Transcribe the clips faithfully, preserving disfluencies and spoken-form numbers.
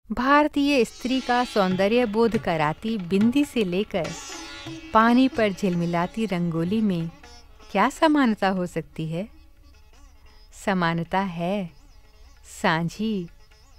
भारतीय स्त्री का सौंदर्य बोध कराती बिंदी से लेकर पानी पर झिलमिलाती रंगोली में क्या समानता हो सकती है? समानता है सांझी।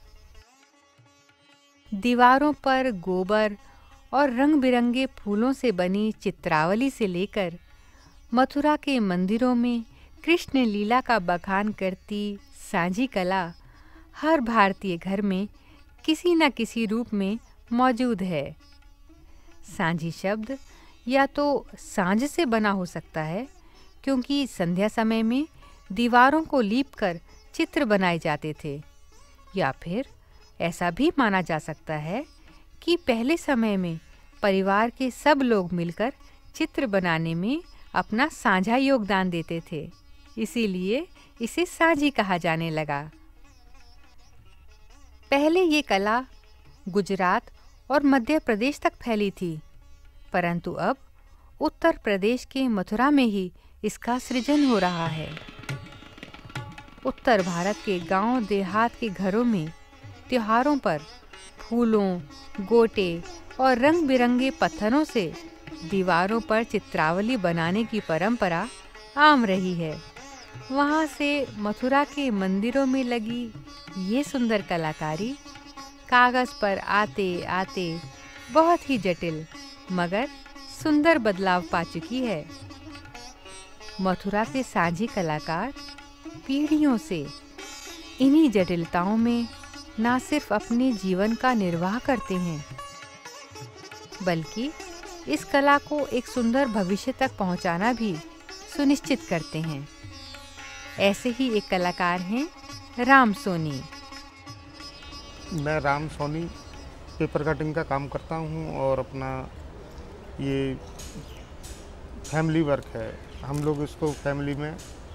दीवारों पर गोबर और रंग-बिरंगे फूलों से बनी चित्रावली से लेकर मथुरा के मंदिरों में कृष्ण लीला का बखान करती सांझी कला हर भारतीय घर में किसी न किसी रूप में मौजूद है। सांझी शब्द या तो सांझ से बना हो सकता है, क्योंकि संध्या समय में दीवारों को लीपकर चित्र बनाए जाते थे, या फिर ऐसा भी माना जा सकता है कि पहले समय में परिवार के सब लोग मिलकर चित्र बनाने में अपना साझा योगदान देते थे, इसीलिए इसे सांझी कहा जाने लगा। पहले ये कला गुजरात और मध्य प्रदेश तक फैली थी, परंतु अब उत्तर प्रदेश के मथुरा में ही इसका सृजन हो रहा है। उत्तर भारत के गांव देहात के घरों में त्योहारों पर फूलों, गोटे और रंग-बिरंगे पत्थरों से दीवारों पर चित्रावली बनाने की परंपरा आम रही है। वहाँ से मथुरा के मंदिरों में लगी ये सुंदर कलाकारी कागज पर आते आते बहुत ही जटिल मगर सुंदर बदलाव पा चुकी है। मथुरा के सांझी कलाकार पीढ़ियों से इन्हीं जटिलताओं में ना सिर्फ अपने जीवन का निर्वाह करते हैं, बल्कि इस कला को एक सुंदर भविष्य तक पहुंचाना भी सुनिश्चित करते हैं। ऐसे ही एक कलाकार हैं राम सोनी। मैं राम सोनी पेपर कटिंग का काम करता हूं और अपना ये फैमिली वर्क है। हम लोग इसको फैमिली में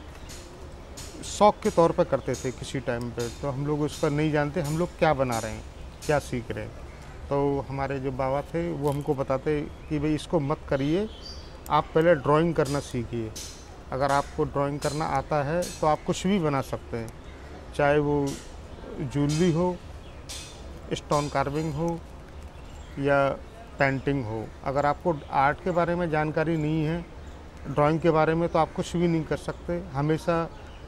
शौक के तौर पर करते थे किसी टाइम पे, तो हम लोग उसका नहीं जानते हम लोग क्या बना रहे हैं, क्या सीख रहे हैं। तो हमारे जो बाबा थे वो हमको बताते कि भाई इसको मत करिए, आप पहले ड्राइंग करना सीखिए। अगर आपको ड्राइंग करना आता है तो आप कुछ भी बना सकते हैं, चाहे वो ज्वेलरी हो, स्टोन कार्विंग हो या पेंटिंग हो। अगर आपको आर्ट के बारे में जानकारी नहीं है, ड्राइंग के बारे में, तो आप कुछ भी नहीं कर सकते। हमेशा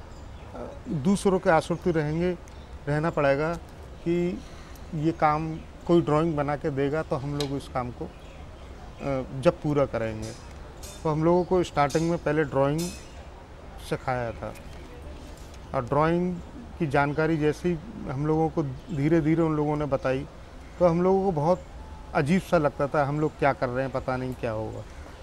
दूसरों के आश्रित रहेंगे रहना पड़ेगा कि ये काम कोई ड्राइंग बना के देगा तो हम लोग इस काम को जब पूरा करेंगे। तो हम लोगों को स्टार्टिंग में पहले ड्राइंग सिखाया था, और ड्राइंग की जानकारी जैसे ही हम लोगों को धीरे धीरे उन लोगों ने बताई तो हम लोगों को बहुत अजीब सा लगता था, हम लोग क्या कर रहे हैं, पता नहीं क्या होगा।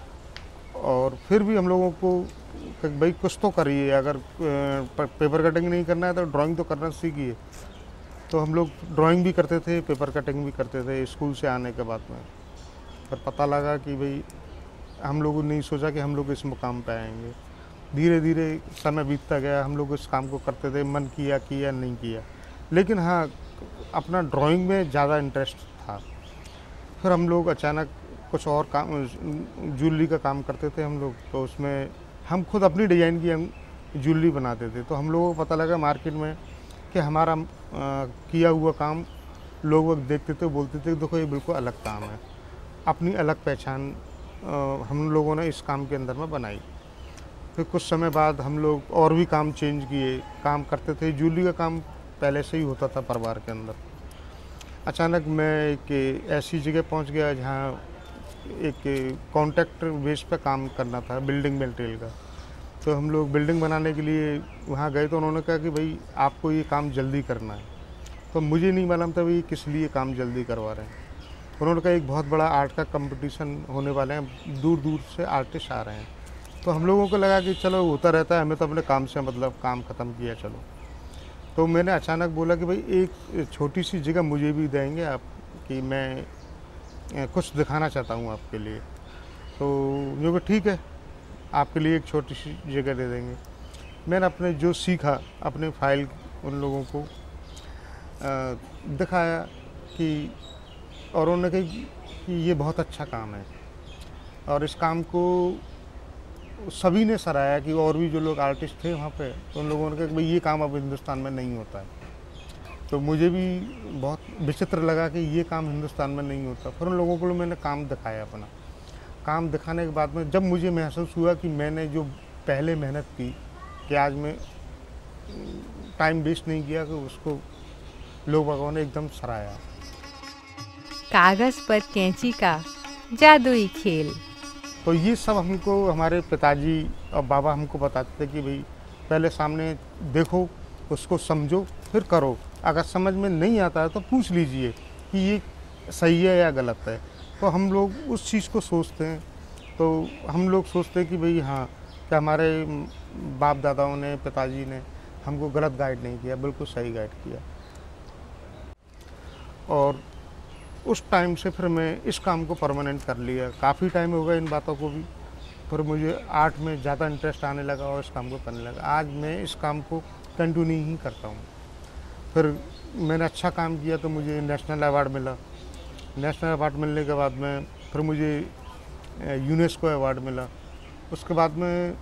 और फिर भी हम लोगों को भाई कुछ तो करिए, अगर पेपर कटिंग नहीं करना है तो ड्राइंग तो करना सीखिए। तो हम लोग ड्राइंग भी करते थे, पेपर कटिंग भी करते थे स्कूल से आने के बाद में। पर पता लगा कि भाई हम लोगों ने नहीं सोचा कि हम लोग इस मुकाम पे आएंगे। धीरे धीरे समय बीतता गया, हम लोग इस काम को करते थे, मन किया किया नहीं किया, लेकिन हाँ अपना ड्राइंग में ज़्यादा इंटरेस्ट था। फिर हम लोग अचानक कुछ और काम, ज्वेलरी का काम करते थे हम लोग, तो उसमें हम खुद अपनी डिज़ाइन की हम ज्वेलरी बनाते थे। तो हम लोगों को पता लगा मार्केट में कि हमारा आ, किया हुआ काम लोग वक्त देखते थे, बोलते थे देखो ये बिल्कुल अलग काम है। अपनी अलग पहचान आ, हम लोगों ने इस काम के अंदर में बनाई। फिर कुछ समय बाद हम लोग और भी काम चेंज किए, काम करते थे। ज्वेलरी का काम पहले से ही होता था परिवार के अंदर। अचानक मैं एक ऐसी जगह पहुंच गया जहां एक कॉन्ट्रैक्टर बेस पे काम करना था, बिल्डिंग मटेरियल का। तो हम लोग बिल्डिंग बनाने के लिए वहाँ गए, तो उन्होंने कहा कि भाई आपको ये काम जल्दी करना है। तो मुझे नहीं मालूम था भाई किस लिए काम जल्दी करवा रहे हैं। उन्होंने कहा एक बहुत बड़ा आर्ट का कंपटीशन होने वाले हैं, दूर दूर से आर्टिस्ट आ रहे हैं। तो हम लोगों को लगा कि चलो होता रहता है, हमें तो अपने काम से मतलब काम ख़त्म किया चलो। तो मैंने अचानक बोला कि भाई एक छोटी सी जगह मुझे भी देंगे आप, कि मैं कुछ दिखाना चाहता हूँ आपके लिए। तो जो कि ठीक है, आपके लिए एक छोटी सी जगह दे देंगे। मैंने अपने जो सीखा अपने फाइल उन लोगों को आ, दिखाया कि, और उन्होंने कहा कि ये बहुत अच्छा काम है, और इस काम को सभी ने सराहा कि और भी जो लोग आर्टिस्ट थे वहाँ पे, तो उन लोगों ने कहा कि भाई ये काम अब हिंदुस्तान में नहीं होता है। तो मुझे भी बहुत विचित्र लगा कि ये काम हिंदुस्तान में नहीं होता। फिर उन लोगों को मैंने काम दिखाया अपना। काम दिखाने के बाद में जब मुझे महसूस हुआ कि मैंने जो पहले मेहनत की कि आज मैं टाइम वेस्ट नहीं किया, कि उसको लोग बागों ने एकदम सराहा। कागज पर कैंची का जादुई खेल। तो ये सब हमको हमारे पिताजी और बाबा हमको बताते थे कि भाई पहले सामने देखो, उसको समझो, फिर करो। अगर समझ में नहीं आता है तो पूछ लीजिए कि ये सही है या गलत है। तो हम लोग उस चीज़ को सोचते हैं। तो हम लोग सोचते हैं कि भाई हाँ, कि हमारे बाप दादाओं ने, पिताजी ने हमको गलत गाइड नहीं किया, बिल्कुल सही गाइड किया। और उस टाइम से फिर मैं इस काम को परमानेंट कर लिया। काफ़ी टाइम हो गया इन बातों को भी, फिर मुझे आर्ट में ज़्यादा इंटरेस्ट आने लगा और इस काम को करने लगा। आज मैं इस काम को कंटिन्यू ही करता हूँ। फिर मैंने अच्छा काम किया तो मुझे नेशनल अवार्ड मिला। नेशनल अवार्ड मिलने के बाद में फिर मुझे यूनेस्को अवार्ड मिला। उसके बाद में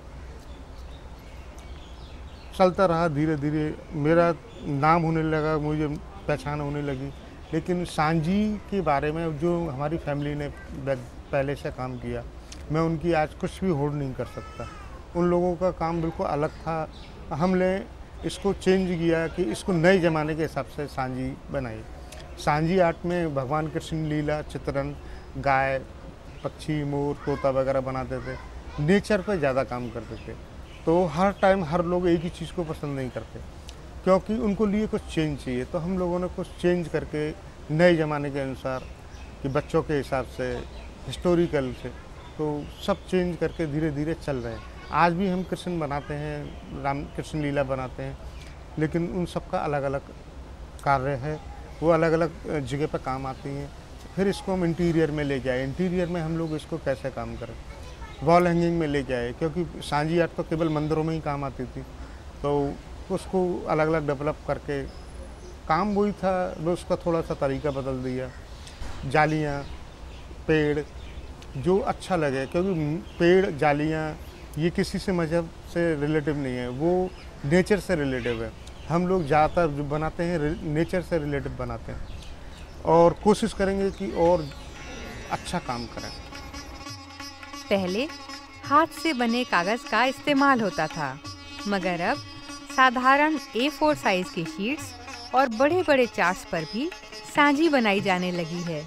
चलता रहा, धीरे धीरे मेरा नाम होने लगा, मुझे पहचान होने लगी। लेकिन सांझी के बारे में जो हमारी फैमिली ने पहले से काम किया, मैं उनकी आज कुछ भी होड़ नहीं कर सकता। उन लोगों का काम बिल्कुल अलग था। हमने इसको चेंज किया कि इसको नए ज़माने के हिसाब से सांझी बनाई। सांझी आर्ट में भगवान कृष्ण लीला चित्रण, गाय, पक्षी, मोर, तोता वगैरह बनाते थे। नेचर पे ज़्यादा काम करते थे। तो हर टाइम हर लोग एक ही चीज़ को पसंद नहीं करते, क्योंकि उनको लिए कुछ चेंज चाहिए। तो हम लोगों ने कुछ चेंज करके नए ज़माने के अनुसार, कि बच्चों के हिसाब से, हिस्टोरिकल से, तो सब चेंज करके धीरे धीरे चल रहे हैं। आज भी हम कृष्ण बनाते हैं, राम कृष्ण लीला बनाते हैं, लेकिन उन सब का अलग अलग कार्य है। वो अलग अलग जगह पर काम आती हैं। फिर इसको हम इंटीरियर में लेके आए। इंटीरियर में हम लोग इसको कैसे काम करें, वॉल हैंगिंग में लेके आए, क्योंकि सांझी आर्ट तो केवल मंदिरों में ही काम आती थी। तो उसको अलग अलग डेवलप करके काम वही था, वो उसका थोड़ा सा तरीका बदल दिया। जालियाँ, पेड़, जो अच्छा लगे, क्योंकि पेड़, जालियाँ ये किसी से मज़हब से रिलेटिव नहीं है, वो नेचर से रिलेटिव है। हम लोग ज़्यादातर जो बनाते हैं नेचर से रिलेटिव बनाते हैं, और कोशिश करेंगे कि और अच्छा काम करें। पहले हाथ से बने कागज का इस्तेमाल होता था, मगर अब साधारण ए फोर साइज के शीट्स और बड़े बड़े चार्ट्स पर भी सांझी बनाई जाने लगी है।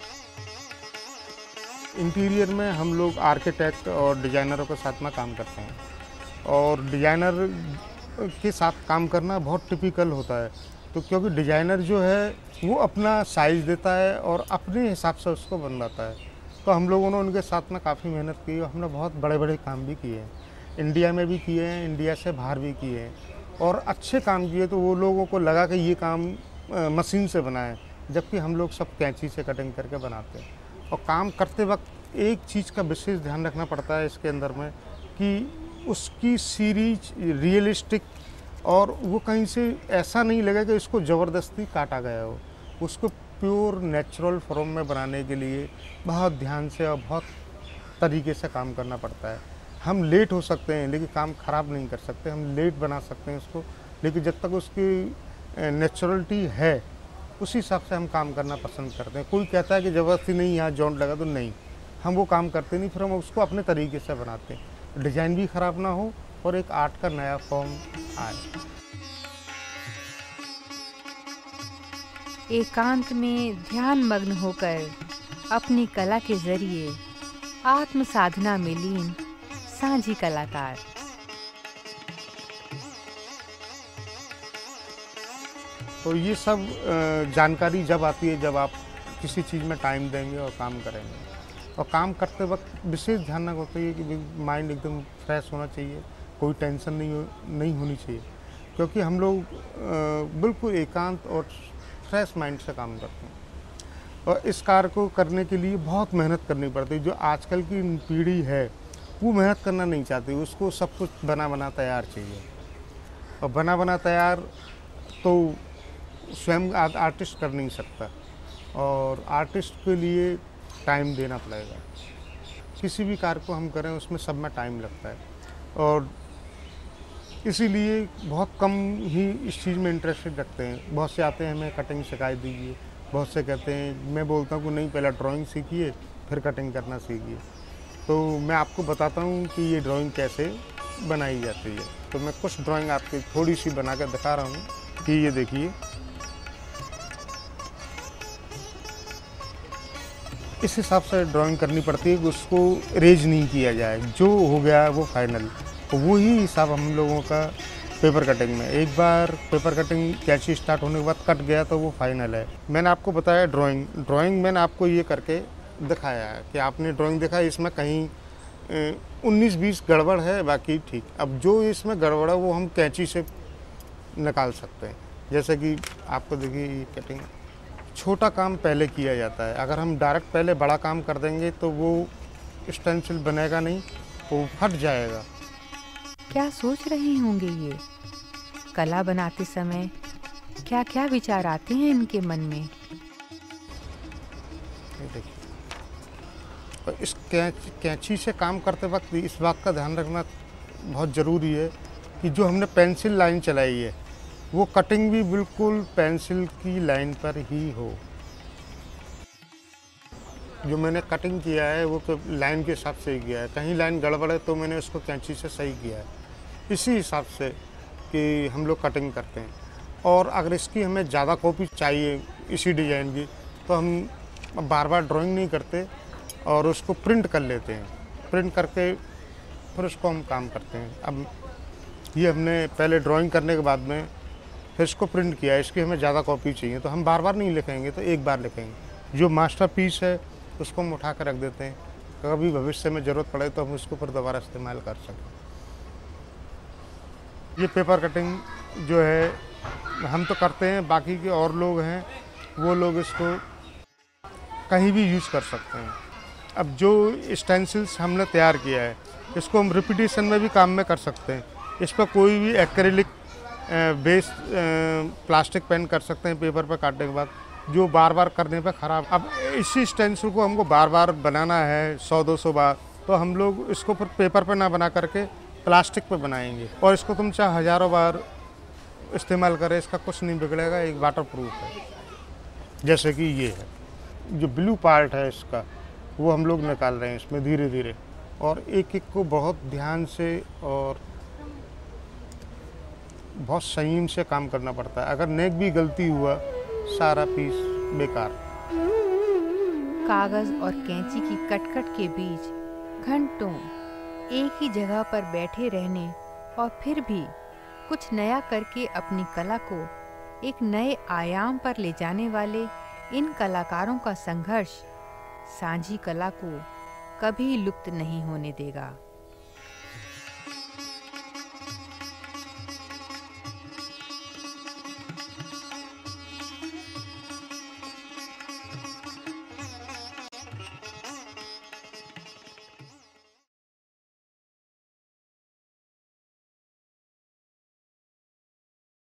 इंटीरियर में हम लोग आर्किटेक्ट और डिज़ाइनरों के साथ में काम करते हैं, और डिज़ाइनर के साथ काम करना बहुत टिपिकल होता है। तो क्योंकि डिज़ाइनर जो है वो अपना साइज़ देता है और अपने हिसाब से उसको बनवाता है। तो हम लोगों ने उनके साथ में काफ़ी मेहनत की और हमने बहुत बड़े बड़े काम भी किए हैं। इंडिया में भी किए हैं, इंडिया से बाहर भी किए हैं, और अच्छे काम किए। तो वो लोगों को लगा कि ये काम मशीन से बना है, जबकि हम लोग सब कैंची से कटिंग करके बनाते हैं। और काम करते वक्त एक चीज़ का विशेष ध्यान रखना पड़ता है इसके अंदर में, कि उसकी सीरीज रियलिस्टिक, और वो कहीं से ऐसा नहीं लगे कि इसको ज़बरदस्ती काटा गया हो। उसको प्योर नेचुरल फॉर्म में बनाने के लिए बहुत ध्यान से और बहुत तरीके से काम करना पड़ता है। हम लेट हो सकते हैं, लेकिन काम ख़राब नहीं कर सकते। हम लेट बना सकते हैं उसको, लेकिन जब तक उसकी नेचुरलिटी है, उसी हिसाब से हम काम करना पसंद करते हैं। कोई कहता है कि ज़बरदस्ती नहीं, यहाँ जॉइंट लगा, तो नहीं, हम वो काम करते नहीं। फिर हम उसको अपने तरीके से बनाते हैं, डिज़ाइन भी ख़राब ना हो और एक आर्ट का नया फॉर्म आए। एकांत में ध्यान मग्न होकर अपनी कला के जरिए आत्म साधना में लीन सांझी कलाकार। तो ये सब जानकारी जब आती है जब आप किसी चीज़ में टाइम देंगे और काम करेंगे। और काम करते वक्त विशेष ध्यान रखना होता है कि माइंड एकदम फ्रेश होना चाहिए, कोई टेंशन नहीं हो, नहीं होनी चाहिए, क्योंकि हम लोग बिल्कुल एकांत और फ्रेश माइंड से काम करते हैं। और इस कार्य को करने के लिए बहुत मेहनत करनी पड़ती है। जो आजकल की पीढ़ी है वो मेहनत करना नहीं चाहती, उसको सब कुछ बना बना तैयार चाहिए। और बना बना तैयार तो स्वयं आर्टिस्ट कर नहीं सकता, और आर्टिस्ट के लिए टाइम देना पड़ेगा। किसी भी कार्य को हम करें उसमें सब में टाइम लगता है, और इसीलिए बहुत कम ही इस चीज़ में इंटरेस्टेड रखते हैं। बहुत से आते हैं, हमें कटिंग सिखाई दीजिए, बहुत से कहते हैं, मैं बोलता हूँ कि नहीं, पहले ड्राइंग सीखिए फिर कटिंग करना सीखिए। तो मैं आपको बताता हूँ कि ये ड्राइंग कैसे बनाई जाती है। तो मैं कुछ ड्राइंग आपकी थोड़ी सी बना कर दिखा रहा हूँ कि ये देखिए, इस हिसाब से ड्राइंग करनी पड़ती है कि उसको इरेज नहीं किया जाए, जो हो गया वो फाइनल। तो वही हिसाब हम लोगों का पेपर कटिंग में, एक बार पेपर कटिंग कैंची स्टार्ट होने के बाद कट गया तो वो फाइनल है। मैंने आपको बताया ड्राइंग ड्राइंग मैंने आपको ये करके दिखाया है कि आपने ड्राइंग देखा, इसमें कहीं उन्नीस बीस गड़बड़ है, बाकी ठीक। अब जो इसमें गड़बड़ है वो हम कैंची से निकाल सकते हैं। जैसे कि आपको देखिए, ये कटिंग छोटा काम पहले किया जाता है। अगर हम डायरेक्ट पहले बड़ा काम कर देंगे तो वो स्टेंसिल बनेगा नहीं, वो फट जाएगा। क्या सोच रहे होंगे ये? कला बनाते समय क्या क्या विचार आते हैं इनके मन में? ये देखिए, और इस कैंची कैंची से काम करते वक्त इस बात का ध्यान रखना बहुत ज़रूरी है कि जो हमने पेंसिल लाइन चलाई है वो कटिंग भी बिल्कुल पेंसिल की लाइन पर ही हो। जो मैंने कटिंग किया है वो तो लाइन के हिसाब से ही किया है। कहीं लाइन गड़बड़ है तो मैंने उसको कैंची से सही किया है। इसी हिसाब से कि हम लोग कटिंग करते हैं। और अगर इसकी हमें ज़्यादा कॉपी चाहिए इसी डिज़ाइन की, तो हम बार बार ड्राइंग नहीं करते और उसको प्रिंट कर लेते हैं। प्रिंट करके फिर उसको हम काम करते हैं। अब ये हमने पहले ड्राइंग करने के बाद में फिर इसको प्रिंट किया, इसकी हमें ज़्यादा कॉपी चाहिए तो हम बार बार नहीं लिखेंगे, तो एक बार लिखेंगे। जो मास्टर पीस है उसको हम उठा कर रख देते हैं, कभी भविष्य में ज़रूरत पड़े तो हम उसको फिर दोबारा इस्तेमाल कर सकें। ये पेपर कटिंग जो है हम तो करते हैं, बाकी के और लोग हैं वो लोग इसको कहीं भी यूज़ कर सकते हैं। अब जो स्टेंसिल्स हमने तैयार किया है इसको हम रिपीटिशन में भी काम में कर सकते हैं। इस पर कोई भी एक्रेलिक बेस प्लास्टिक पेन कर सकते हैं पेपर पर काटने के बाद, जो बार बार करने पे ख़राब। अब इसी स्टेंसिल को हमको बार बार बनाना है सौ दो सौ बार, तो हम लोग इसको फिर पेपर पे ना बना करके प्लास्टिक पे बनाएंगे। और इसको तुम चाहे हज़ारों बार इस्तेमाल करें, इसका कुछ नहीं बिगड़ेगा, एक वाटर प्रूफ है। जैसे कि ये है, जो ब्लू पार्ट है इसका वो हम लोग निकाल रहे हैं इसमें धीरे धीरे, और एक एक को बहुत ध्यान से और बहुत संयम से काम करना पड़ता है। अगर नेक भी गलती हुआ सारा पीस बेकार। कागज और कैंची की कटकट के बीच घंटों एक ही जगह पर बैठे रहने और फिर भी कुछ नया करके अपनी कला को एक नए आयाम पर ले जाने वाले इन कलाकारों का संघर्ष साझी कला को कभी लुप्त नहीं होने देगा।